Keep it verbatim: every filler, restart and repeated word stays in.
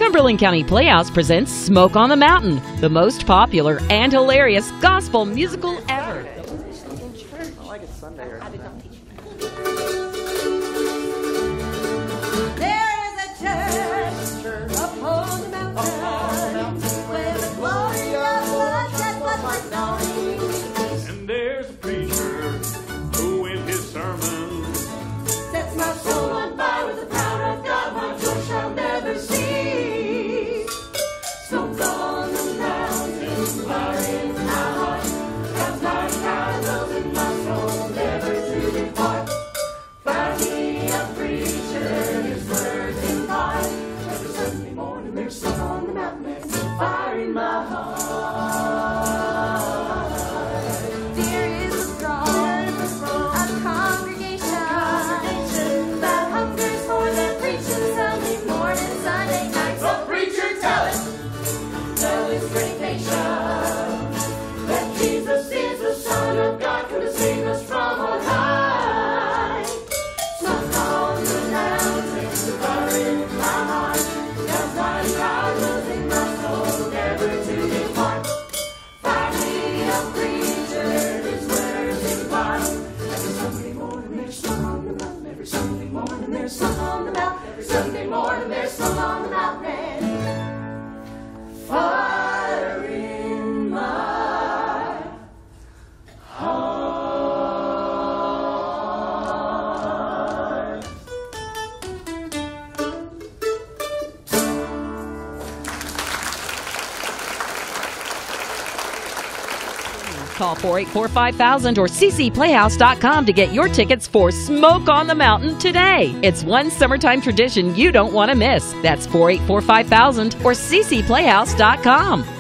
Cumberland County Playhouse presents Smoke on the Mountain, the most popular and hilarious gospel musical ever. I like it Sunday. I did not teach you. There is a church upon the mountain where the glory of the dead was known. And there's a preacher who in his sermon Sets my soul on fire with the power of God, my joy shall never cease. Smoke on the mountain, fire in my heart, God's mighty power dwells in my soul, never to depart. Find me a preacher, his words impart. Every Sunday morning there's smoke on the mountain, there's fire in my heart. There is a strong, a congregation that hungers for the preaching Sunday morning, Sunday night. So preacher, tell it, tell his great nation that Jesus is the Son of God, come to save us from on high. Smoke on the mountain, fire in my heart, God's mighty power lives in my soul, never to depart. Find me a preacher, his words impart. Every Sunday morning there's smoke on the mountain, every Sunday morning there's smoke on the mountain, every Sunday morning there's smoke on the mountain. Fire in my heart. Call four eight four five thousand or c c playhouse dot com to get your tickets for Smoke on the Mountain today. It's one summertime tradition you don't want to miss. That's four eight four five thousand or c c playhouse dot com.